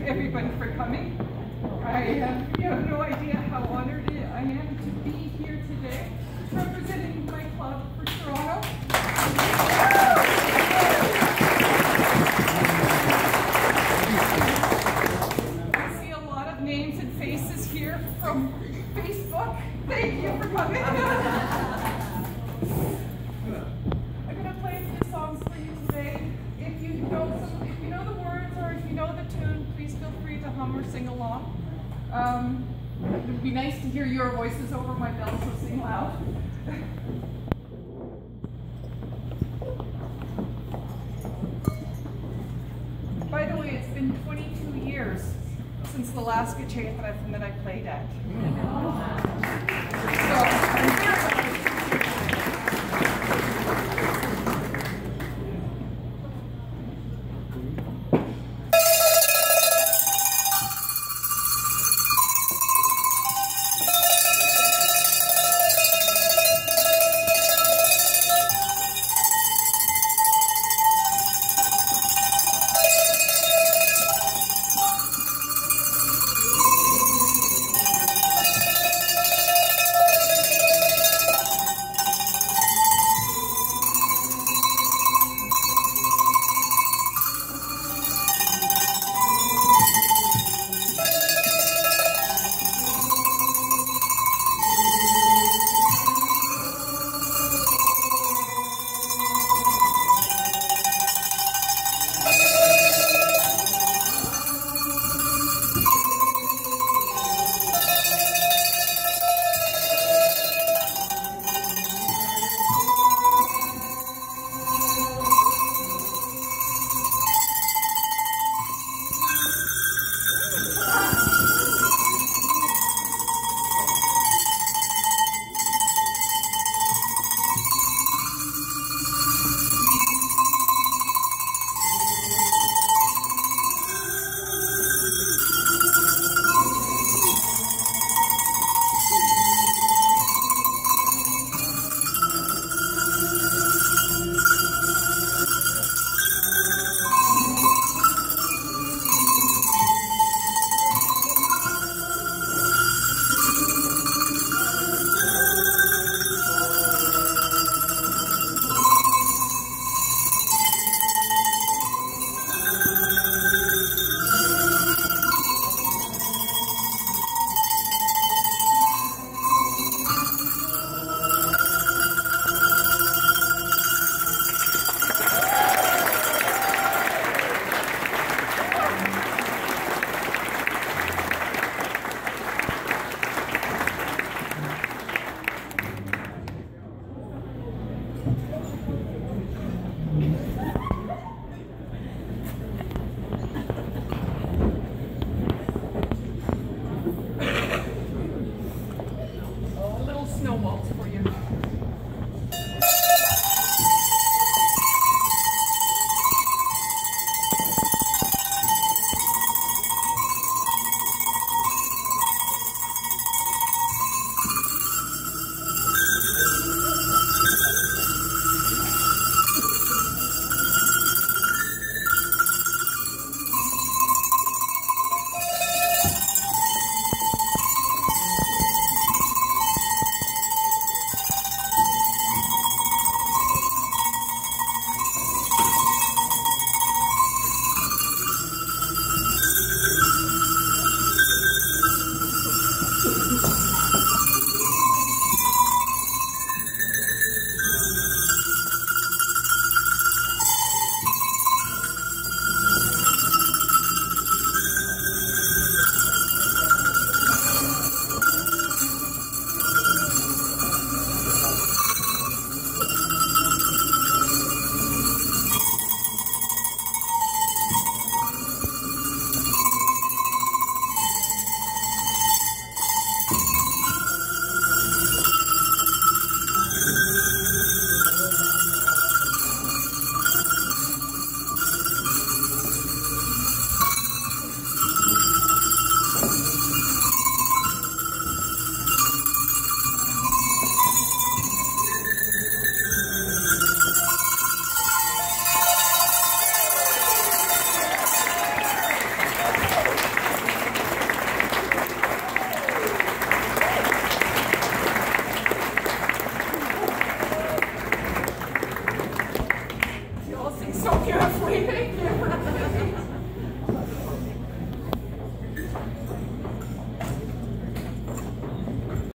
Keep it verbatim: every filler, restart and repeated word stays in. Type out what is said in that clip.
everybody for coming. I uh, you have no idea how honored I am to be here today, representing my club for Toronto. I see a lot of names and faces here from Facebook. Thank you for coming. I'm going to play a few songs for you today. If you know some, if you know the words or if you know the tune, please feel free to hum or sing along. Um, it would be nice to hear your voices over my bell, so sing loud. By the way, it's been twenty-two years since the last Gachet that I, that I played at. So I'm very